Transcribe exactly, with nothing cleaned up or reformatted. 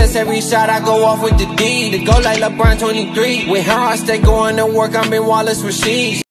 success, every shot I go off with the D. To go like LeBron twenty-three. With her, I stay going to work, I'm in Wallace Rasheed.